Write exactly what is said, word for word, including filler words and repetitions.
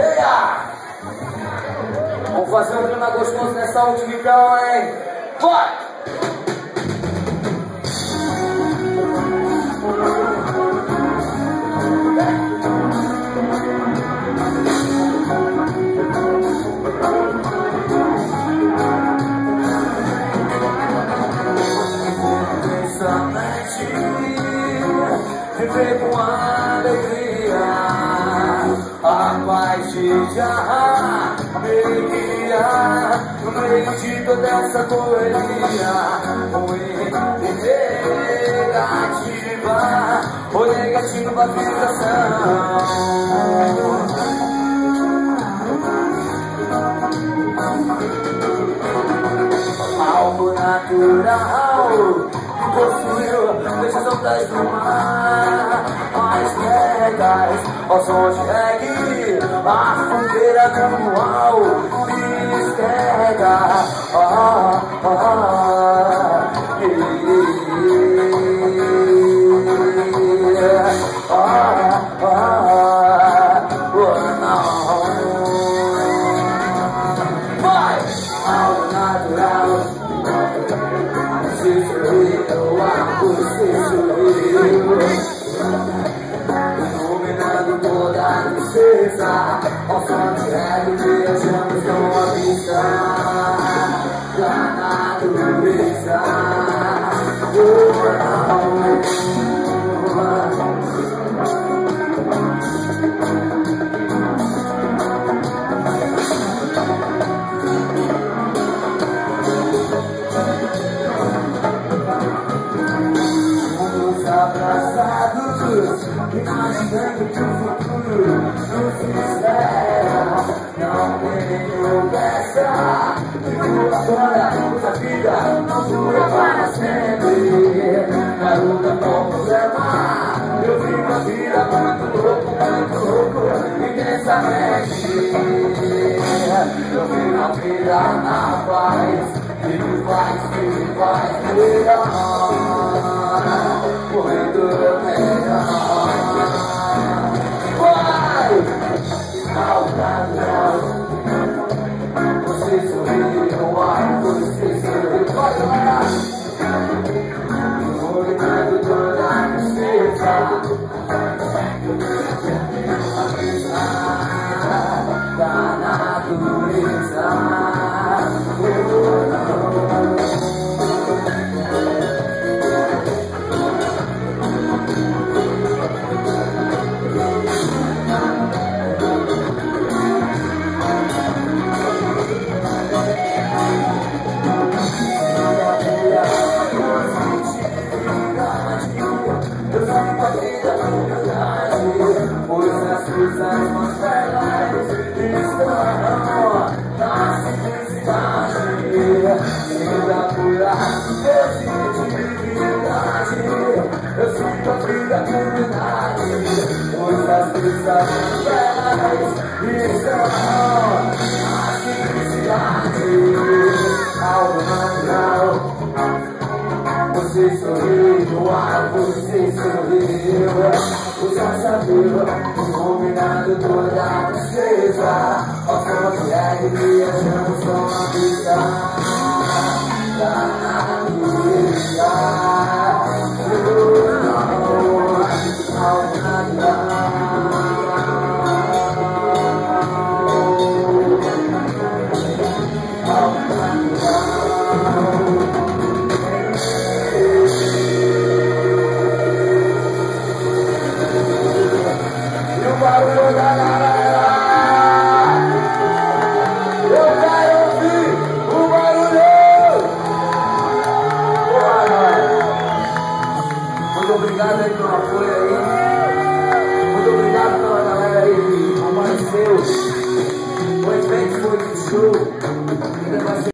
Eia! Vamos fazer um clima gostoso nessa última então, hein? Vai! Viver com alegria, a paz de já alegria, no meio de toda essa correria, ruim e negativa, ou negativa vibração. Algo natural possuiu decisão das do mar, as regras, ao som de reggae, a fogueira manual me esquerda. Ah, ah, ah, ah, ah, não. Vai! Algo natural. Você sorriu, ah, você sorriu, iluminando toda a tristeza, ao som de reggae viajamos com a vista da natureza. Abraçados, imaginando que o futuro nos espera. Não tenho pressa, vivo agora, pois a vida não dura para sempre. Na luta com o problema, eu vivo a vida muito louco, muito louco, intensamente. Eu vivo a vida na paz, que me faz, que me faz melhor. Correndo melhor. Vai! Saudável. Você sorriu, ai, você sorriu. Vai, vai! Iluminando toda a tristeza, a brisa da natureza. Pois as coisas mais belas estão na simplicidade, vida pura positividade. Eu sinto a vida por verdade, pois as coisas mais belas estão na simplicidade. Algo natural. Você sorriu, ah, você sorriu, você sabia, combinando toda a tristeza, ao som de reggae viajamos com a vista da natureza. Algo natural. Barulho da galera, eu quero ouvir o barulho. Boa noite. Muito obrigado aí pelo apoio aí. Muito obrigado pela galera aí que apareceu. Foi bem, foi show.